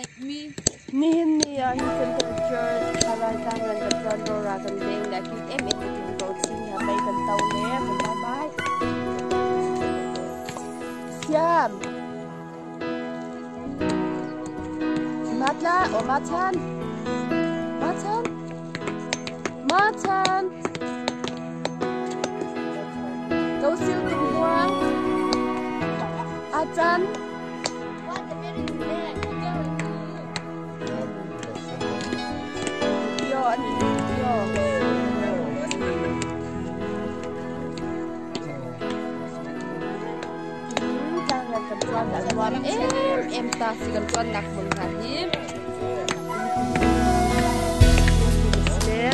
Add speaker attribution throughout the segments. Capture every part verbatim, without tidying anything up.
Speaker 1: Mi
Speaker 2: mi ni a hi temperature sarai tam ran kan ran ro ra kan deng da ki em em ki ro sing ha bai kan tau le bye bye siam matla o matan matan matan câu siêu tung hoa a chan yo anh yo trang là cầm chuan đã chuan em em ta chỉ cầm chuan nặc mừng hạt nhím xem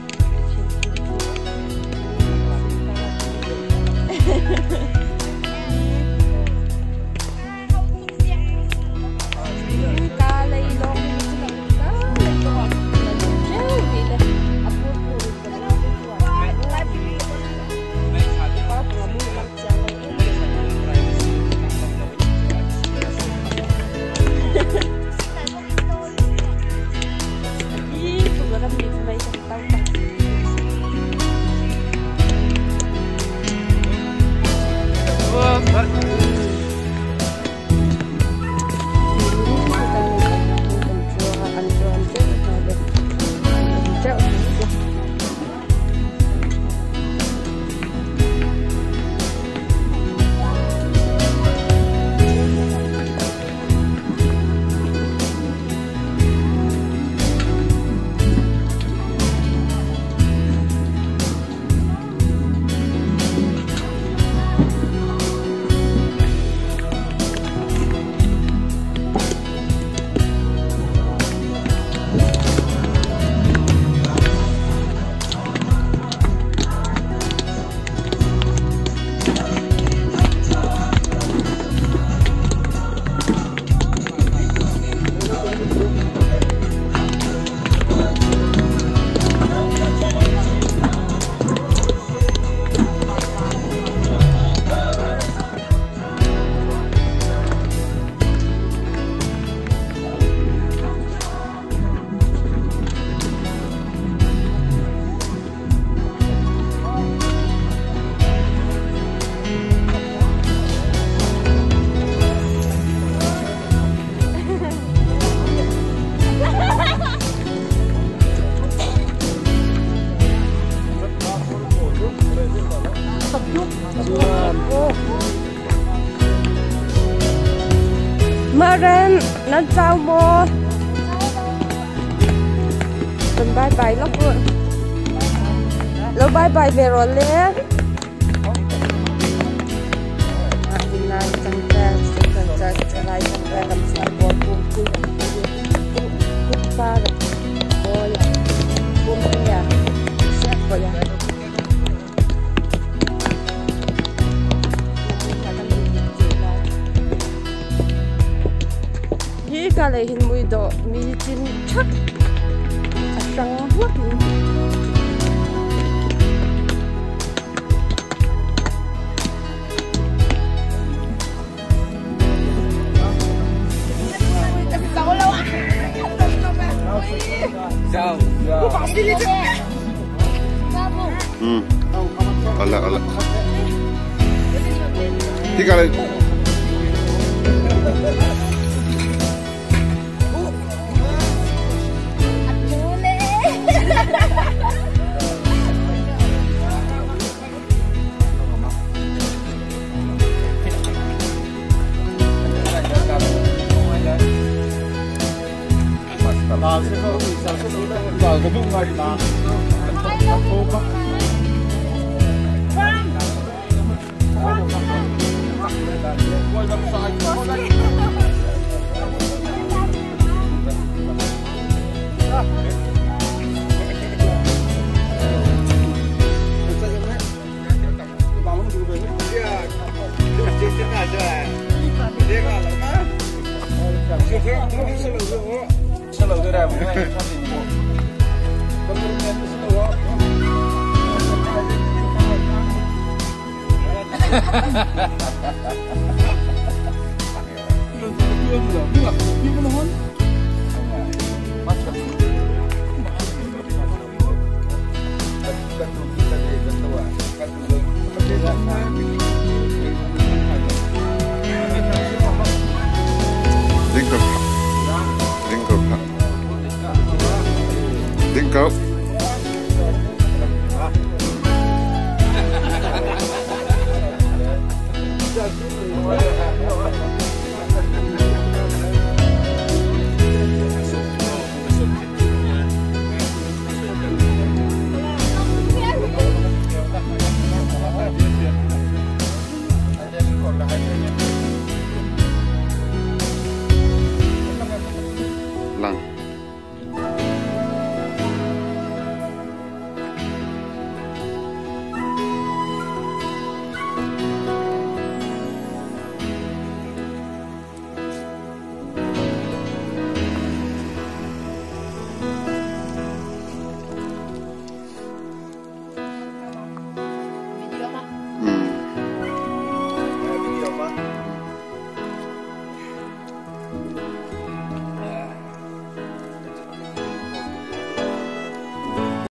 Speaker 2: Maren nó trao mô mình bye bye lắm rồi lâu bye bye về rồi lẽ mình làm chẳng ra chẳng ra chẳng ra chẳng ra làm sao bỏ cùng cùng cùng pha rồi ôi cùng nhà sẽ vậy cái này hình mùi đỏ mì chín chắc trắng hết luôn
Speaker 3: sao ừ ala ala tiga lagi
Speaker 1: Hahaha.
Speaker 3: Lingkop. Lingkop. Lingkop. Lang. Hmm.